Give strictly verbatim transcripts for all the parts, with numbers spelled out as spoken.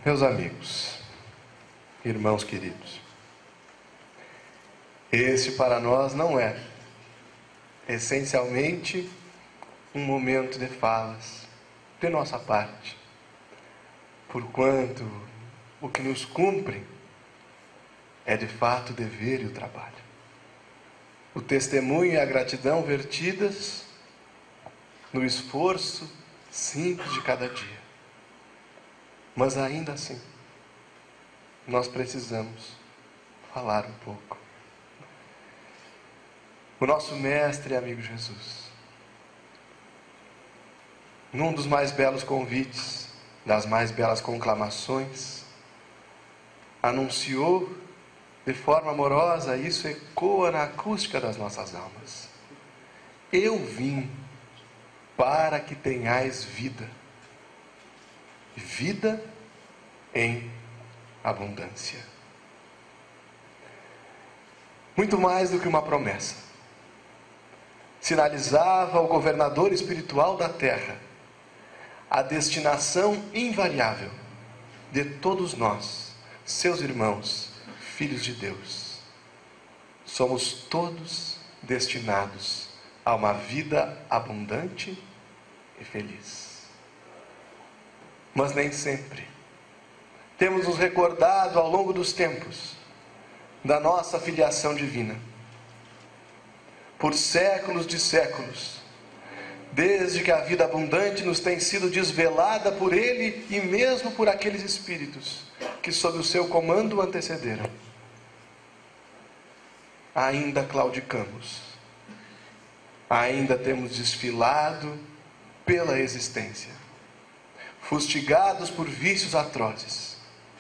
Meus amigos, irmãos queridos, esse para nós não é essencialmente um momento de falas de nossa parte, porquanto o que nos cumpre é de fato o dever e o trabalho. O testemunho e a gratidão vertidas no esforço simples de cada dia. Mas ainda assim, nós precisamos falar um pouco. O nosso mestre e amigo Jesus, num dos mais belos convites, das mais belas conclamações, anunciou de forma amorosa, isso ecoa na acústica das nossas almas: eu vim para que tenhais vida, vida em abundância. Muito mais do que uma promessa, sinalizava o governador espiritual da terra a destinação invariável de todos nós, seus irmãos, filhos de Deus. Somos todos destinados a uma vida abundante e feliz. Mas nem sempre temos nos recordado ao longo dos tempos da nossa filiação divina. Por séculos de séculos, desde que a vida abundante nos tem sido desvelada por Ele e mesmo por aqueles espíritos que sob o seu comando antecederam, ainda claudicamos, ainda temos desfilado pela existência, fustigados por vícios atrozes,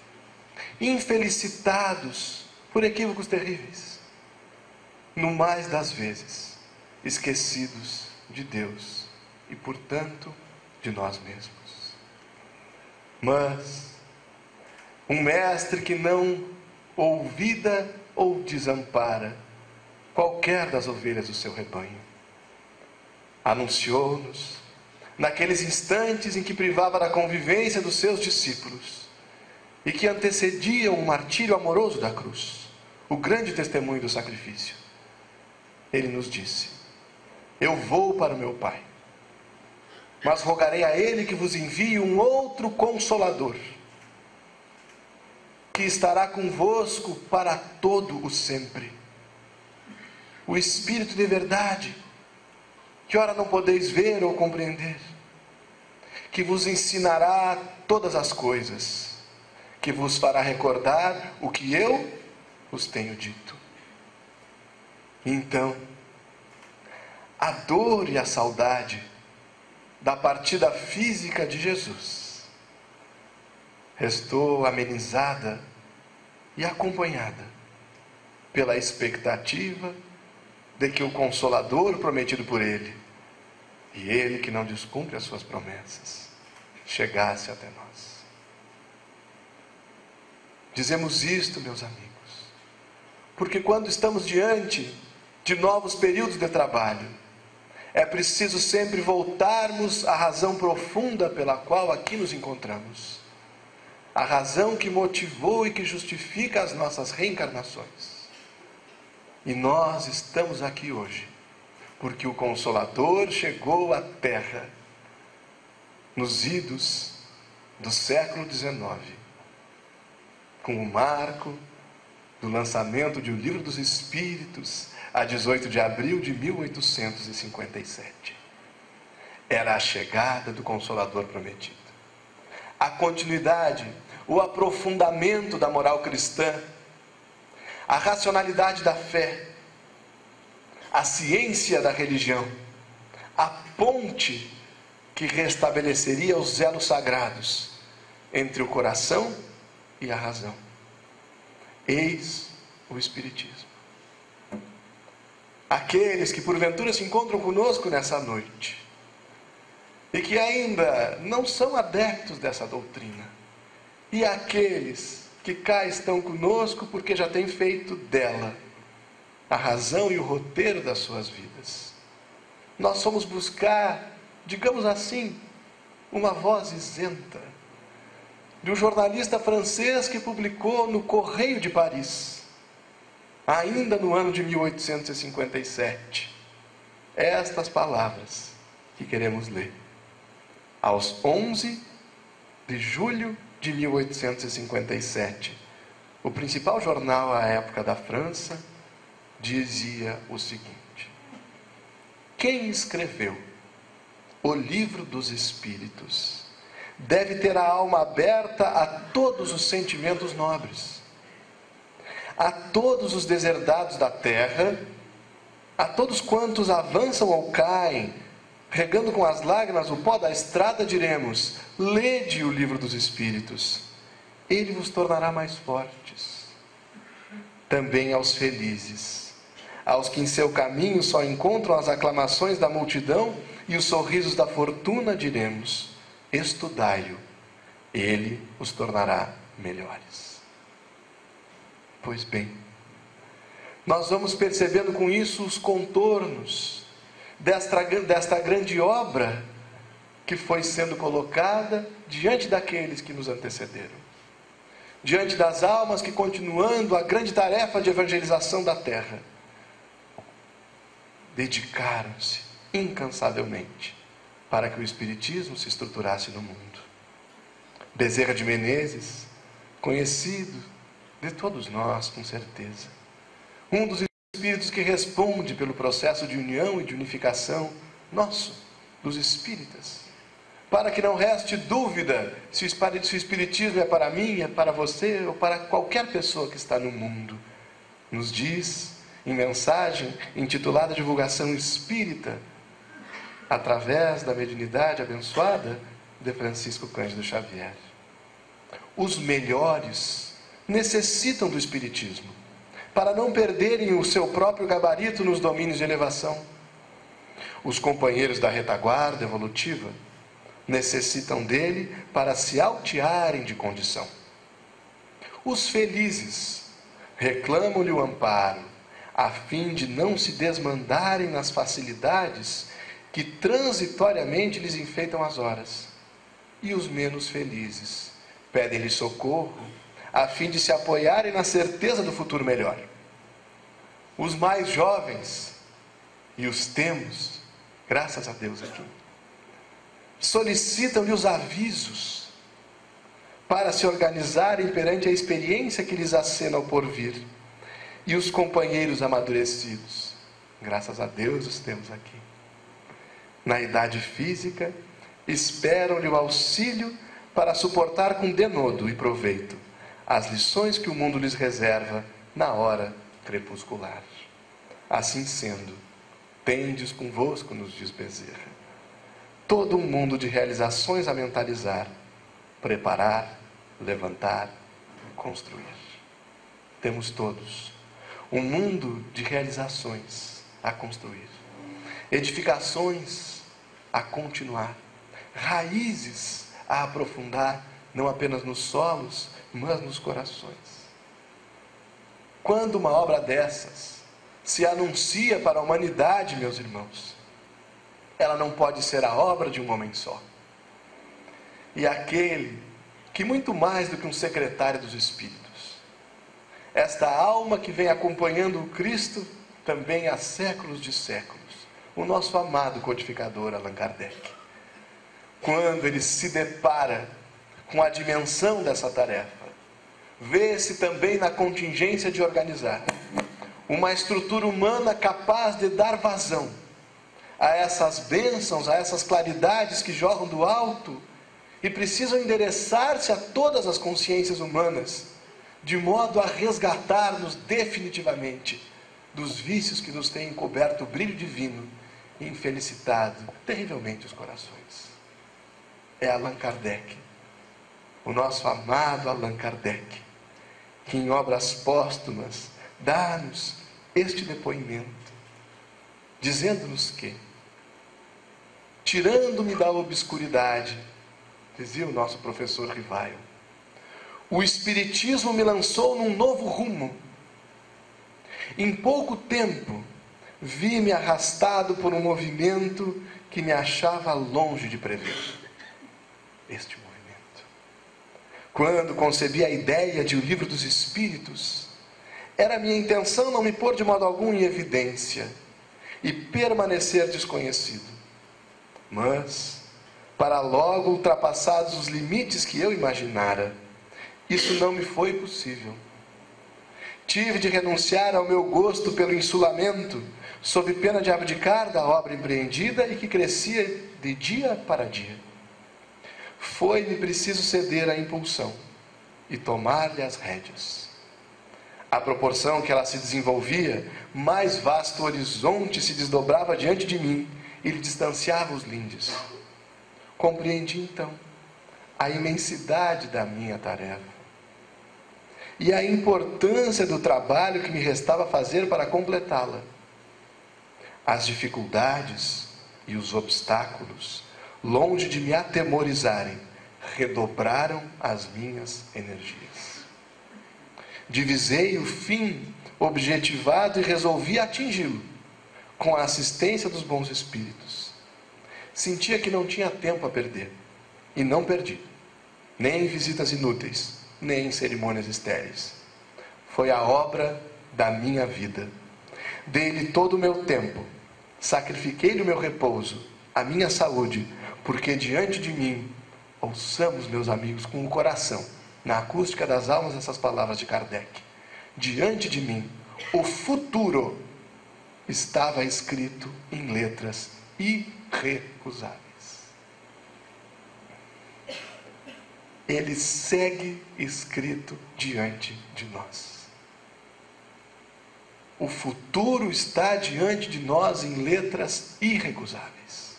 infelicitados por equívocos terríveis, no mais das vezes esquecidos de Deus e, portanto, de nós mesmos. Mas um mestre que não ouvida ou desampara qualquer das ovelhas do seu rebanho, anunciou-nos, naqueles instantes em que privava da convivência dos seus discípulos e que antecediam o martírio amoroso da cruz, o grande testemunho do sacrifício, ele nos disse: eu vou para o meu Pai, mas rogarei a Ele que vos envie um outro Consolador, que estará convosco para todo o sempre, o Espírito de verdade, que ora não podeis ver ou compreender, que vos ensinará todas as coisas, que vos fará recordar o que eu vos tenho dito. Então, a dor e a saudade da partida física de Jesus restou amenizada e acompanhada pela expectativa de que o Consolador prometido por Ele, e Ele que não descumpre as suas promessas, chegasse até nós. Dizemos isto, meus amigos, porque quando estamos diante de novos períodos de trabalho, é preciso sempre voltarmos à razão profunda pela qual aqui nos encontramos, a razão que motivou e que justifica as nossas reencarnações. E nós estamos aqui hoje porque o Consolador chegou à Terra nos idos do século dezenove, com o marco do lançamento de O Livro dos Espíritos, a dezoito de abril de mil oitocentos e cinquenta e sete. Era a chegada do Consolador prometido. A continuidade, o aprofundamento da moral cristã, a racionalidade da fé, a ciência da religião, a ponte que restabeleceria os elos sagrados entre o coração e a razão. Eis o Espiritismo. Aqueles que porventura se encontram conosco nessa noite e que ainda não são adeptos dessa doutrina, e aqueles que cá estão conosco porque já têm feito dela a razão e o roteiro das suas vidas. Nós fomos buscar, digamos assim, uma voz isenta, de um jornalista francês que publicou no Correio de Paris, ainda no ano de mil oitocentos e cinquenta e sete, estas palavras que queremos ler. Aos onze de julho de mil oitocentos e cinquenta e sete, o principal jornal à época da França dizia o seguinte: quem escreveu o livro dos Espíritos deve ter a alma aberta a todos os sentimentos nobres, a todos os deserdados da terra, a todos quantos avançam ou caem, regando com as lágrimas o pó da estrada, diremos: lede o livro dos Espíritos, ele vos tornará mais fortes. Também aos felizes, aos que em seu caminho só encontram as aclamações da multidão e os sorrisos da fortuna, diremos: estudai-o, ele os tornará melhores. Pois bem, nós vamos percebendo com isso os contornos desta, desta grande obra que foi sendo colocada diante daqueles que nos antecederam, diante das almas que, continuando a grande tarefa de evangelização da terra, dedicaram-se incansavelmente para que o Espiritismo se estruturasse no mundo. Bezerra de Menezes, conhecido de todos nós, com certeza, um dos espíritos que responde pelo processo de união e de unificação nosso, dos espíritas, para que não reste dúvida se o Espiritismo é para mim, é para você ou para qualquer pessoa que está no mundo, nos diz em mensagem intitulada Divulgação Espírita, através da mediunidade abençoada de Francisco Cândido Xavier: os melhores necessitam do Espiritismo para não perderem o seu próprio gabarito nos domínios de elevação. Os companheiros da retaguarda evolutiva necessitam dele para se altearem de condição. Os felizes reclamam-lhe o amparo, a fim de não se desmandarem nas facilidades que transitoriamente lhes enfeitam as horas. E os menos felizes pedem-lhe socorro, a fim de se apoiarem na certeza do futuro melhor. Os mais jovens, e os temos, graças a Deus aqui, solicitam-lhe os avisos para se organizarem perante a experiência que lhes acena ao porvir. E os companheiros amadurecidos, graças a Deus os temos aqui, na idade física, esperam-lhe o auxílio para suportar com denodo e proveito as lições que o mundo lhes reserva na hora crepuscular. Assim sendo, tendes convosco, nos diz Bezerra, todo um mundo de realizações a mentalizar, preparar, levantar, construir. Temos todos um mundo de realizações a construir, edificações a continuar, raízes a aprofundar, não apenas nos solos, mas nos corações. Quando uma obra dessas se anuncia para a humanidade, meus irmãos, ela não pode ser a obra de um homem só. E aquele que, muito mais do que um secretário dos Espíritos, esta alma que vem acompanhando o Cristo também há séculos de séculos, o nosso amado codificador Allan Kardec, quando ele se depara com a dimensão dessa tarefa, vê-se também na contingência de organizar uma estrutura humana capaz de dar vazão a essas bênçãos, a essas claridades que jorram do alto e precisam endereçar-se a todas as consciências humanas, de modo a resgatar-nos definitivamente dos vícios que nos têm encoberto o brilho divino e infelicitado terrivelmente os corações. É Allan Kardec, o nosso amado Allan Kardec, que em obras póstumas dá-nos este depoimento, dizendo-nos que, tirando-me da obscuridade, dizia o nosso professor Rivaio, o Espiritismo me lançou num novo rumo. Em pouco tempo, vi-me arrastado por um movimento que me achava longe de prever. Este movimento Quando concebi a ideia de O Livro dos Espíritos, era minha intenção não me pôr de modo algum em evidência e permanecer desconhecido. Mas, para logo ultrapassados os limites que eu imaginara, isso não me foi possível. Tive de renunciar ao meu gosto pelo insulamento, sob pena de abdicar da obra empreendida e que crescia de dia para dia. Foi-me preciso ceder à impulsão e tomar-lhe as rédeas. À proporção que ela se desenvolvia, mais vasto horizonte se desdobrava diante de mim e lhe distanciava os lindes. Compreendi então a imensidade da minha tarefa e a importância do trabalho que me restava fazer para completá-la. As dificuldades e os obstáculos, longe de me atemorizarem, redobraram as minhas energias. Divisei o fim objetivado e resolvi atingi-lo, com a assistência dos bons espíritos. Sentia que não tinha tempo a perder, e não perdi, nem em visitas inúteis, nem em cerimônias estéreis. Foi a obra da minha vida. Dei-lhe todo o meu tempo, sacrifiquei-lhe o meu repouso, a minha saúde, porque diante de mim, ouçamos, meus amigos, com o coração, na acústica das almas, essas palavras de Kardec. Diante de mim, o futuro estava escrito em letras irrecusáveis. Ele segue escrito diante de nós. O futuro está diante de nós em letras irrecusáveis.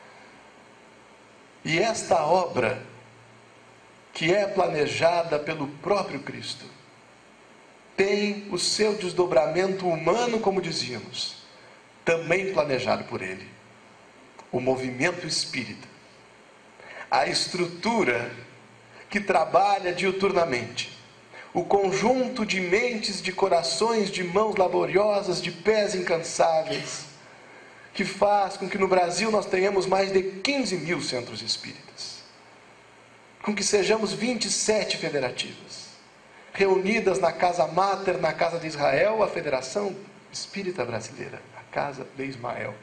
E esta obra, que é planejada pelo próprio Cristo, tem o seu desdobramento humano, como dizíamos, também planejado por Ele. O movimento espírita, a estrutura que trabalha diuturnamente, o conjunto de mentes, de corações, de mãos laboriosas, de pés incansáveis, que faz com que no Brasil nós tenhamos mais de quinze mil centros espíritas, com que sejamos vinte e sete federativas, reunidas na Casa Máter, na Casa de Israel, a Federação Espírita Brasileira, a Casa de Ismael.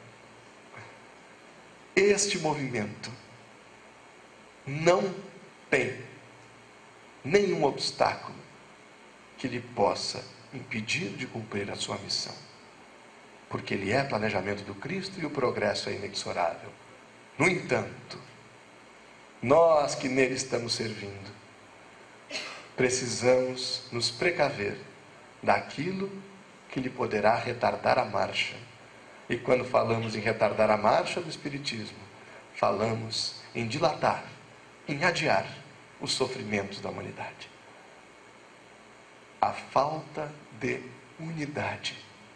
Este movimento não tem nenhum obstáculo que lhe possa impedir de cumprir a sua missão, porque ele é planejamento do Cristo e o progresso é inexorável. No entanto, nós que nele estamos servindo, precisamos nos precaver daquilo que lhe poderá retardar a marcha. E quando falamos em retardar a marcha do Espiritismo, falamos em dilatar, em adiar os sofrimentos da humanidade. A falta de unidade.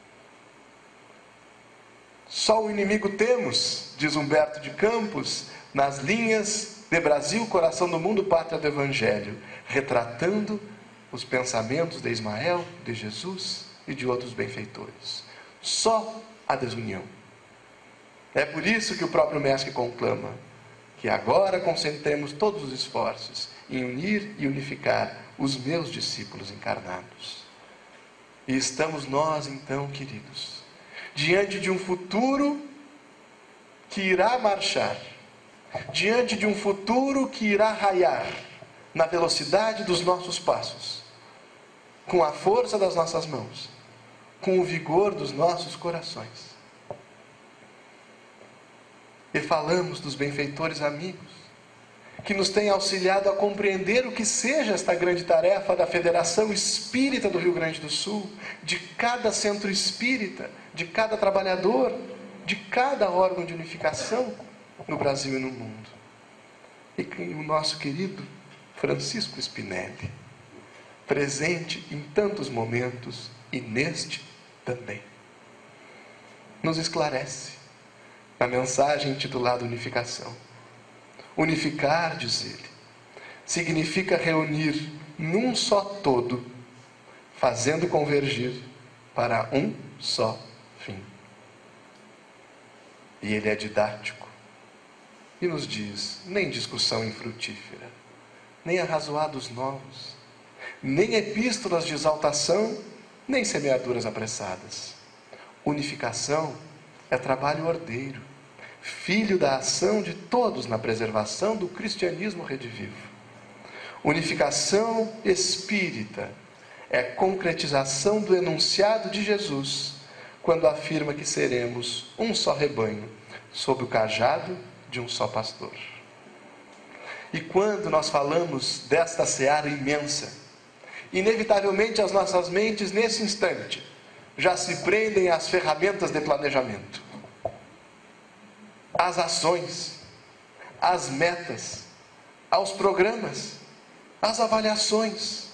Só o inimigo temos, diz Humberto de Campos, nas linhas de Brasil, Coração do Mundo, Pátria do Evangelho, retratando os pensamentos de Ismael, de Jesus e de outros benfeitores. Só a desunião. É por isso que o próprio Mestre conclama que agora concentremos todos os esforços em unir e unificar os meus discípulos encarnados. E estamos nós, então, queridos, diante de um futuro que irá marchar, diante de um futuro que irá raiar na velocidade dos nossos passos, com a força das nossas mãos, com o vigor dos nossos corações. E falamos dos benfeitores amigos, que nos têm auxiliado a compreender o que seja esta grande tarefa da Federação Espírita do Rio Grande do Sul, de cada centro espírita, de cada trabalhador, de cada órgão de unificação no Brasil e no mundo. E o nosso querido Francisco Spinelli, presente em tantos momentos e neste também, nos esclarece na mensagem intitulada Unificação. Unificar, diz ele, significa reunir num só todo, fazendo convergir para um só fim. E ele é didático e nos diz, nem discussão infrutífera, nem arrazoados novos, nem epístolas de exaltação, nem semeaduras apressadas. Unificação é trabalho ordeiro, filho da ação de todos na preservação do cristianismo redivivo. Unificação espírita é concretização do enunciado de Jesus, quando afirma que seremos um só rebanho, sob o cajado de um só pastor. E quando nós falamos desta seara imensa, inevitavelmente as nossas mentes, nesse instante, já se prendem às ferramentas de planejamento, às ações, às metas, aos programas, às avaliações.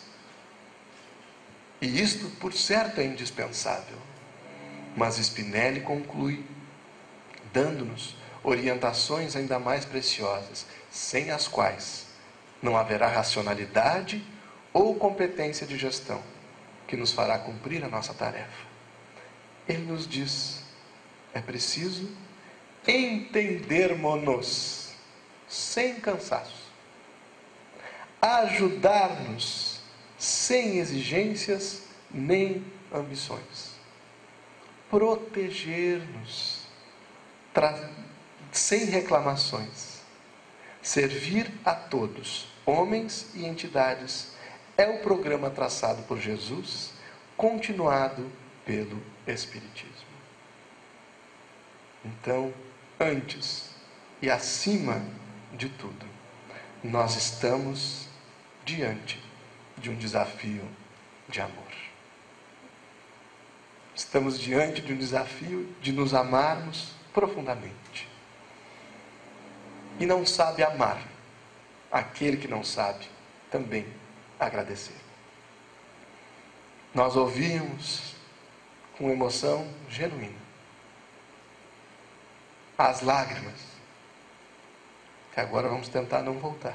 E isto, por certo, é indispensável. Mas Spinelli conclui, dando-nos orientações ainda mais preciosas, sem as quais não haverá racionalidade ou competência de gestão que nos fará cumprir a nossa tarefa. Ele nos diz, é preciso entendermos-nos sem cansaço, ajudar-nos sem exigências nem ambições, proteger-nos sem reclamações, servir a todos, homens e entidades, é o programa traçado por Jesus, continuado pelo Espiritismo. Então, antes e acima de tudo, nós estamos diante de um desafio de amor. Estamos diante de um desafio de nos amarmos profundamente. E não sabe amar aquele que não sabe também agradecer. Nós ouvimos com emoção genuína as lágrimas, que agora vamos tentar não voltar.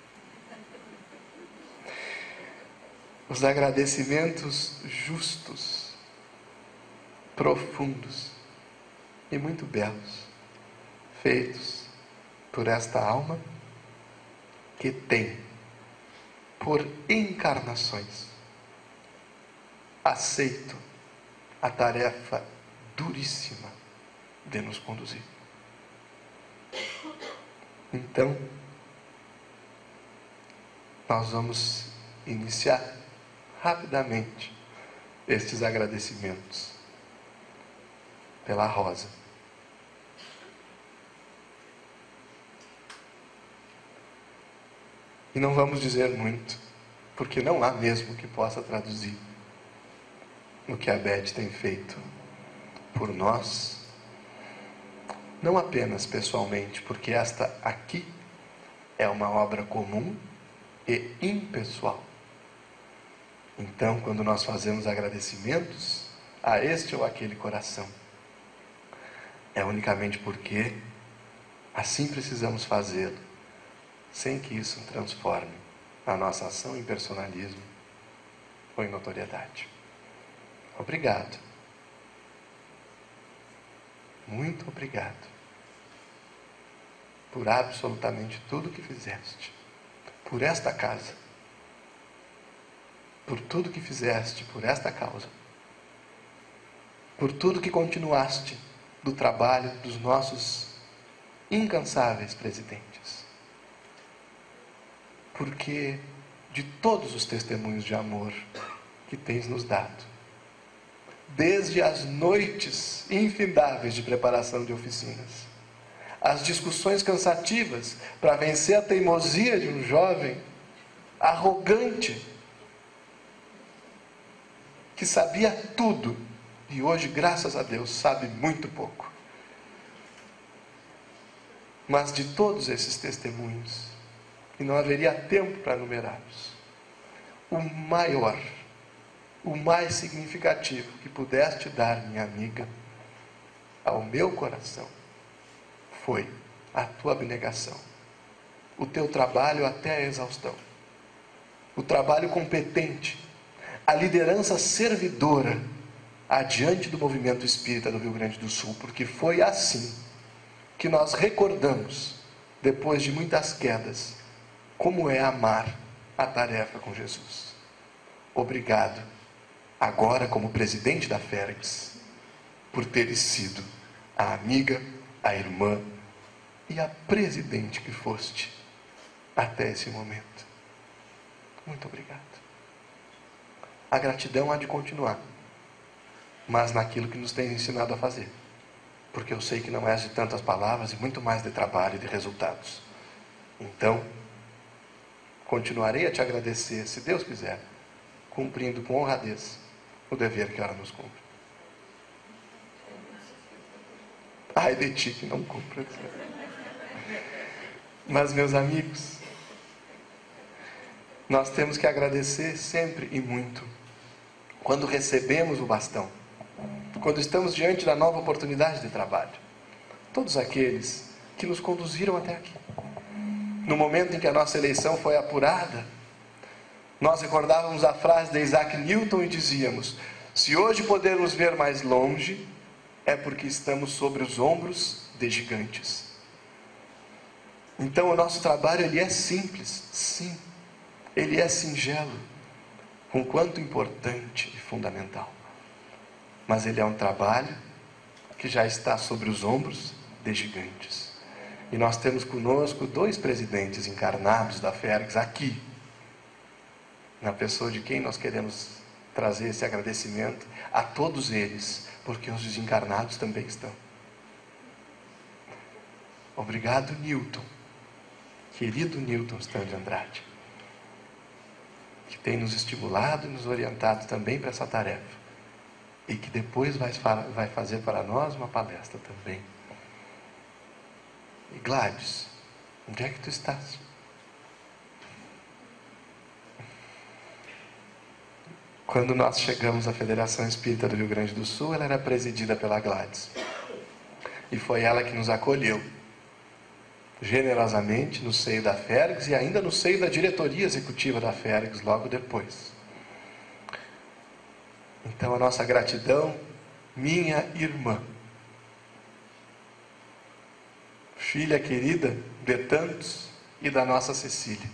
Os agradecimentos justos, profundos e muito belos, feitos por esta alma que tem, por encarnações, aceito a tarefa duríssima de nos conduzir. Então, nós vamos iniciar rapidamente estes agradecimentos pela Rosa. E não vamos dizer muito, porque não há mesmo que possa traduzir o que a Beth tem feito por nós, não apenas pessoalmente, porque esta aqui é uma obra comum e impessoal. Então, quando nós fazemos agradecimentos a este ou aquele coração, é unicamente porque assim precisamos fazê-lo, sem que isso transforme a nossa ação em personalismo ou em notoriedade. Obrigado. Muito obrigado por absolutamente tudo que fizeste, por esta casa, por tudo que fizeste por esta causa, por tudo que continuaste do trabalho dos nossos incansáveis presidentes, porque de todos os testemunhos de amor que tens nos dado, desde as noites infindáveis de preparação de oficinas, as discussões cansativas para vencer a teimosia de um jovem arrogante, que sabia tudo e hoje, graças a Deus, sabe muito pouco. Mas de todos esses testemunhos, e não haveria tempo para numerá-los, o maior, o mais significativo que pudeste dar, minha amiga, ao meu coração, foi a tua abnegação, o teu trabalho até a exaustão, o trabalho competente, a liderança servidora adiante do movimento espírita do Rio Grande do Sul, porque foi assim que nós recordamos, depois de muitas quedas, como é amar a tarefa com Jesus. Obrigado, agora como presidente da Férix, por teres sido a amiga, a irmã e a presidente que foste até esse momento. Muito obrigado. A gratidão há de continuar, mas naquilo que nos tem ensinado a fazer, porque eu sei que não és de tantas palavras e muito mais de trabalho e de resultados. Então, continuarei a te agradecer, se Deus quiser, cumprindo com honradez o dever que ela nos cumpre. Ai de ti que não cumpra. Mas, meus amigos, nós temos que agradecer sempre e muito quando recebemos o bastão, quando estamos diante da nova oportunidade de trabalho. Todos aqueles que nos conduziram até aqui. No momento em que a nossa eleição foi apurada, nós recordávamos a frase de Isaac Newton e dizíamos: se hoje podemos ver mais longe, é porque estamos sobre os ombros de gigantes. Então o nosso trabalho, ele é simples, sim. Ele é singelo, um quanto importante e fundamental. Mas ele é um trabalho que já está sobre os ombros de gigantes. E nós temos conosco dois presidentes encarnados da Férix aqui, na pessoa de quem nós queremos trazer esse agradecimento a todos eles, porque os desencarnados também estão. Obrigado, Newton, querido Newton Stan de Andrade, que tem nos estimulado e nos orientado também para essa tarefa, e que depois vai, vai fazer para nós uma palestra também. E Gladys, onde é que tu estás? Quando nós chegamos à Federação Espírita do Rio Grande do Sul, ela era presidida pela Gladys. E foi ela que nos acolheu generosamente no seio da Férix e ainda no seio da diretoria executiva da Férix logo depois. Então a nossa gratidão, minha irmã, filha querida de tantos e da nossa Cecília,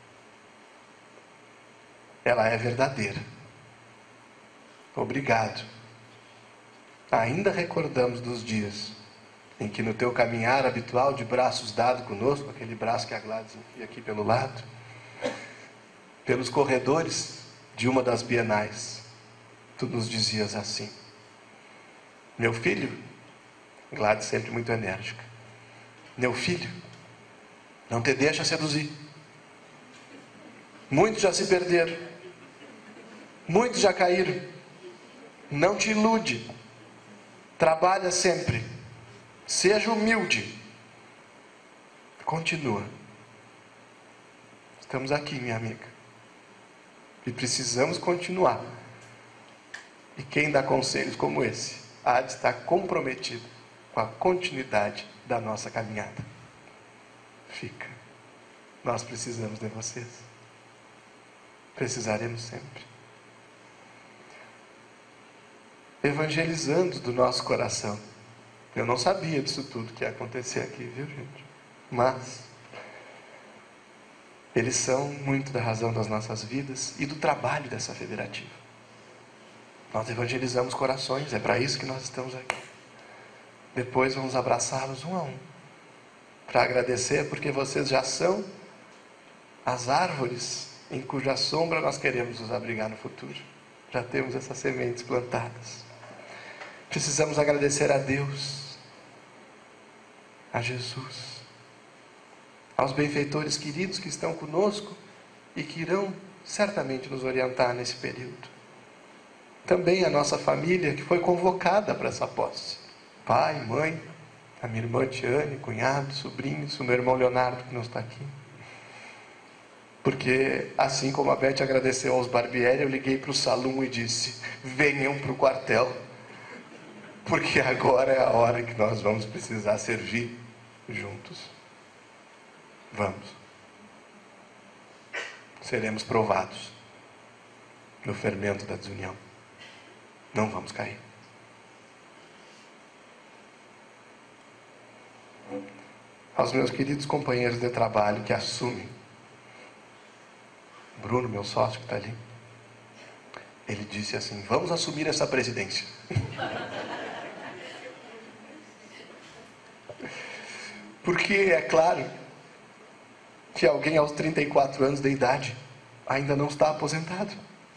ela é verdadeira. Obrigado. Ainda recordamos dos dias em que no teu caminhar habitual de braços dados conosco, aquele braço que a Gladys enfia aqui pelo lado, pelos corredores de uma das bienais, tu nos dizias assim: meu filho, Gladys sempre muito enérgica, meu filho, não te deixa seduzir. Muitos já se perderam, muitos já caíram. Não te ilude, trabalha sempre, seja humilde, continua. Estamos aqui, minha amiga, e precisamos continuar. E quem dá conselhos como esse há de estar comprometido com a continuidade da nossa caminhada. Fica. Nós precisamos de vocês. Precisaremos sempre. Evangelizando do nosso coração. Eu não sabia disso tudo que ia acontecer aqui, viu, gente? Mas eles são muito da razão das nossas vidas e do trabalho dessa federativa. Nós evangelizamos corações, é para isso que nós estamos aqui. Depois vamos abraçá-los um a um, para agradecer, porque vocês já são as árvores em cuja sombra nós queremos nos abrigar no futuro. Já temos essas sementes plantadas. Precisamos agradecer a Deus, a Jesus, aos benfeitores queridos que estão conosco e que irão certamente nos orientar nesse período. Também a nossa família que foi convocada para essa posse. Pai, mãe, a minha irmã Tiane, cunhado, sobrinhos, o meu irmão Leonardo que não está aqui. Porque assim como a Beth agradeceu aos Barbieri, eu liguei para o Salum e disse: venham para o quartel, porque agora é a hora que nós vamos precisar servir juntos. Vamos. Seremos provados no fermento da desunião. Não vamos cair. Aos meus queridos companheiros de trabalho que assumem Bruno, meu sócio que está ali, ele disse assim: vamos assumir essa presidência. Porque é claro que alguém aos trinta e quatro anos de idade ainda não está aposentado.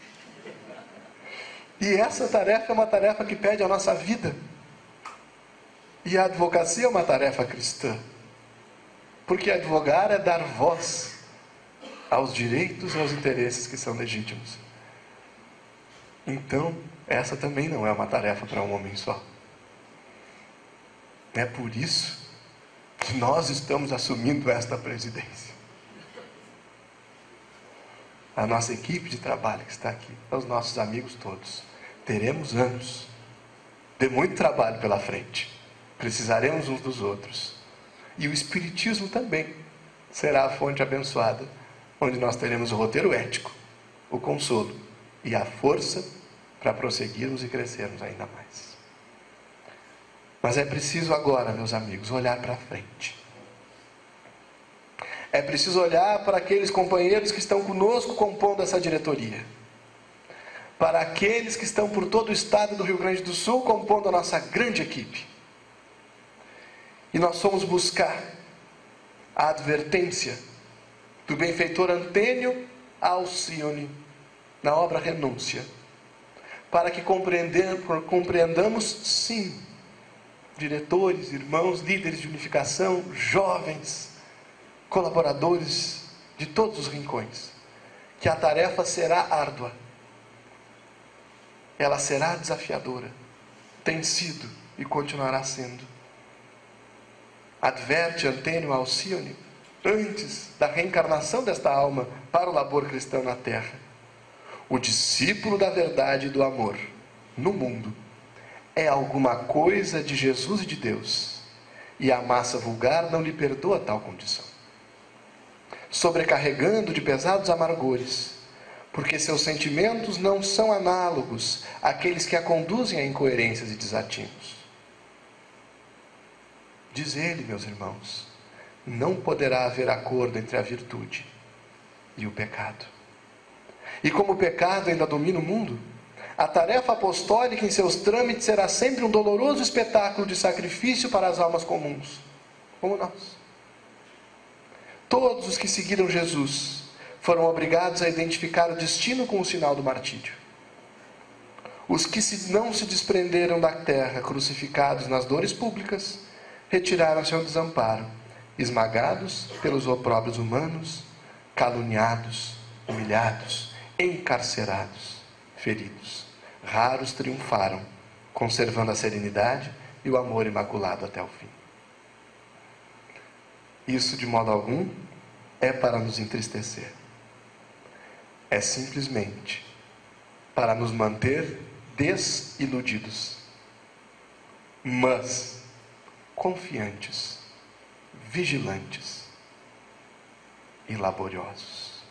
E essa tarefa é uma tarefa que pede a nossa vida. E a advocacia é uma tarefa cristã. Porque advogar é dar voz aos direitos e aos interesses que são legítimos. Então, essa também não é uma tarefa para um homem só. É por isso que nós estamos assumindo esta presidência. A nossa equipe de trabalho que está aqui, os nossos amigos todos, teremos anos de muito trabalho pela frente. Precisaremos uns dos outros. E o Espiritismo também será a fonte abençoada, onde nós teremos o roteiro ético, o consolo e a força para prosseguirmos e crescermos ainda mais. Mas é preciso agora, meus amigos, olhar para frente. É preciso olhar para aqueles companheiros que estão conosco compondo essa diretoria. Para aqueles que estão por todo o estado do Rio Grande do Sul compondo a nossa grande equipe. E nós fomos buscar a advertência do benfeitor Antênio Alcione na obra Renúncia, para que compreendamos, sim, diretores, irmãos, líderes de unificação, jovens, colaboradores de todos os rincões, que a tarefa será árdua, ela será desafiadora, tem sido e continuará sendo. Adverte Antênio Alcione, antes da reencarnação desta alma para o labor cristão na terra: o discípulo da verdade e do amor no mundo é alguma coisa de Jesus e de Deus, e a massa vulgar não lhe perdoa tal condição, sobrecarregando de pesados amargores, porque seus sentimentos não são análogos àqueles que a conduzem a incoerências e desatinos. Diz ele, meus irmãos, não poderá haver acordo entre a virtude e o pecado. E como o pecado ainda domina o mundo, a tarefa apostólica em seus trâmites será sempre um doloroso espetáculo de sacrifício para as almas comuns, como nós. Todos os que seguiram Jesus foram obrigados a identificar o destino com o sinal do martírio. Os que não se desprenderam da terra, crucificados nas dores públicas, retiraram-se ao desamparo, esmagados pelos opróbrios humanos, caluniados, humilhados, encarcerados, feridos. Raros triunfaram, conservando a serenidade e o amor imaculado até o fim. Isso, de modo algum, é para nos entristecer. É simplesmente para nos manter desiludidos, mas confiantes, vigilantes e laboriosos.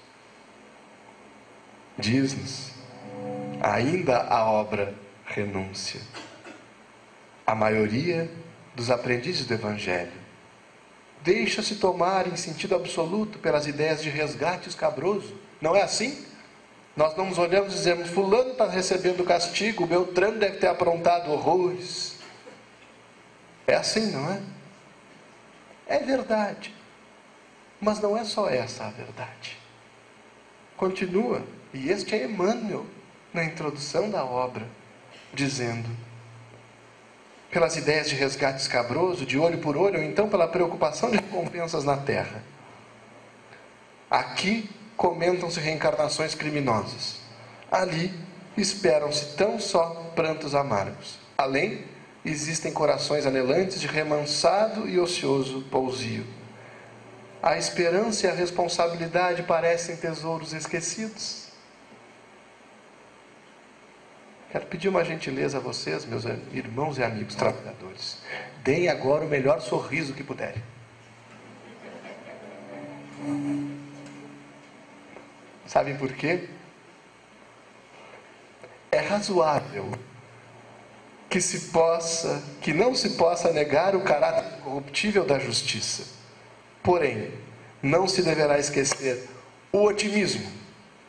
Diz-nos ainda a obra Renúncia: a maioria dos aprendizes do Evangelho deixa-se tomar em sentido absoluto pelas ideias de resgate escabroso. Não é assim? Nós não nos olhamos e dizemos: fulano está recebendo castigo, Beltrano deve ter aprontado horrores. É assim, não é? É verdade. Mas não é só essa a verdade. Continua, e este é Emmanuel, na introdução da obra, dizendo: pelas ideias de resgate escabroso, de olho por olho, ou então pela preocupação de recompensas na terra. Aqui comentam-se reencarnações criminosas. Ali esperam-se tão só prantos amargos. Além, existem corações anelantes de remansado e ocioso pousio. A esperança e a responsabilidade parecem tesouros esquecidos. Quero pedir uma gentileza a vocês, meus irmãos e amigos trabalhadores. Deem agora o melhor sorriso que puderem. Sabem por quê? É razoável que se possa, que não se possa negar o caráter incorruptível da justiça. Porém, não se deverá esquecer o otimismo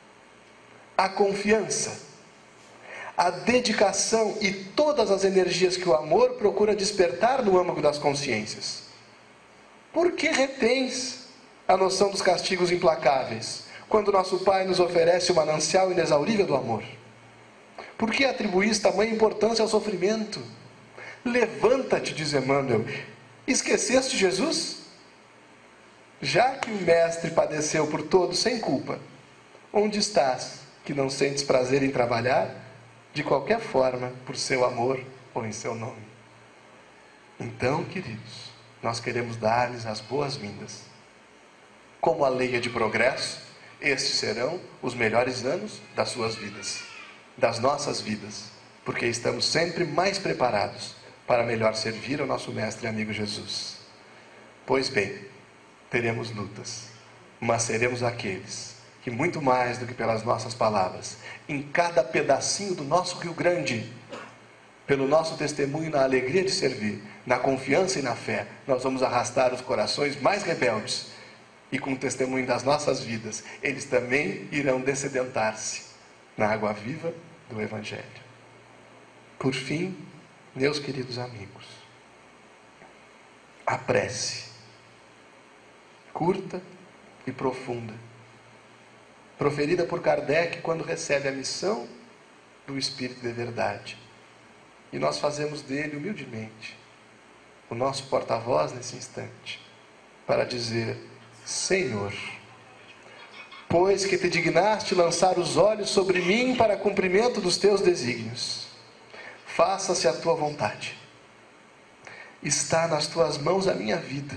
a confiança, a dedicação e todas as energias que o amor procura despertar no âmago das consciências. Por que retens a noção dos castigos implacáveis, quando nosso Pai nos oferece o manancial inexaurível do amor? Por que atribuís tamanha importância ao sofrimento? Levanta-te, diz Emmanuel. Esqueceste Jesus? Já que o Mestre padeceu por todos sem culpa, onde estás que não sentes prazer em trabalhar, de qualquer forma, por seu amor ou em seu nome? Então, queridos, nós queremos dar-lhes as boas-vindas. Como a lei é de progresso, estes serão os melhores anos das suas vidas, das nossas vidas, porque estamos sempre mais preparados para melhor servir ao nosso Mestre e amigo Jesus. Pois bem, teremos lutas, mas seremos aqueles que, muito mais do que pelas nossas palavras, em cada pedacinho do nosso Rio Grande, pelo nosso testemunho na alegria de servir, na confiança e na fé, nós vamos arrastar os corações mais rebeldes, e com o testemunho das nossas vidas, eles também irão dessedentar-se na água viva do Evangelho. Por fim, meus queridos amigos, a prece, curta e profunda, proferida por Kardec quando recebe a missão do Espírito de Verdade. E nós fazemos dele, humildemente, o nosso porta-voz nesse instante, para dizer: Senhor, pois que te dignaste lançar os olhos sobre mim para cumprimento dos teus desígnios, faça-se a tua vontade. Está nas tuas mãos a minha vida.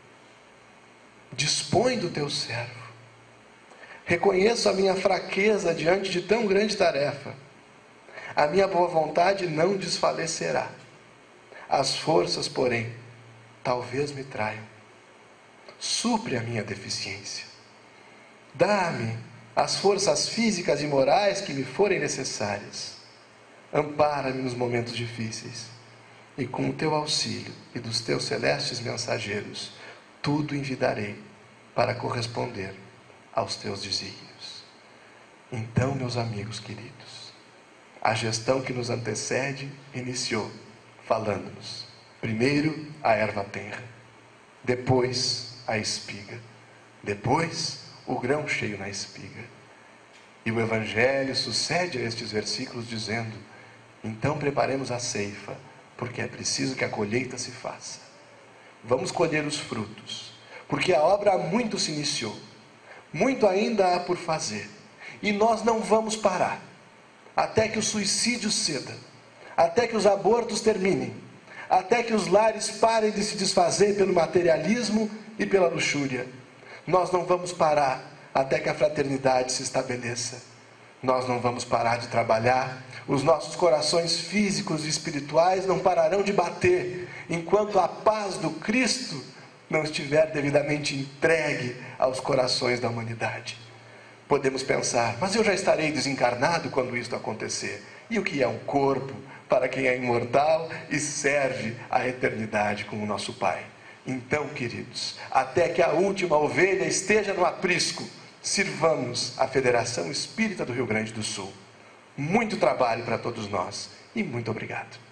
Dispõe do teu servo. Reconheço a minha fraqueza diante de tão grande tarefa. A minha boa vontade não desfalecerá. As forças, porém, talvez me traiam. Supre a minha deficiência. Dá-me as forças físicas e morais que me forem necessárias. Ampara-me nos momentos difíceis. E com o teu auxílio e dos teus celestes mensageiros, tudo envidarei para corresponder aos teus desígnios. Então, meus amigos queridos, a gestão que nos antecede iniciou falando-nos, primeiro a erva tenra, depois a espiga, depois o grão cheio na espiga. E o Evangelho sucede a estes versículos dizendo: então preparemos a ceifa, porque é preciso que a colheita se faça. Vamos colher os frutos, porque a obra há muito se iniciou, muito ainda há por fazer, e nós não vamos parar, até que o suicídio ceda, até que os abortos terminem, até que os lares parem de se desfazer pelo materialismo e pela luxúria. Nós não vamos parar até que a fraternidade se estabeleça. Nós não vamos parar de trabalhar. Os nossos corações físicos e espirituais não pararão de bater, enquanto a paz do Cristo não estiver devidamente entregue aos corações da humanidade. Podemos pensar: mas eu já estarei desencarnado quando isto acontecer. E o que é um corpo para quem é imortal e serve à eternidade com o nosso Pai? Então, queridos, até que a última ovelha esteja no aprisco, sirvamos a Federação Espírita do Rio Grande do Sul. Muito trabalho para todos nós e muito obrigado.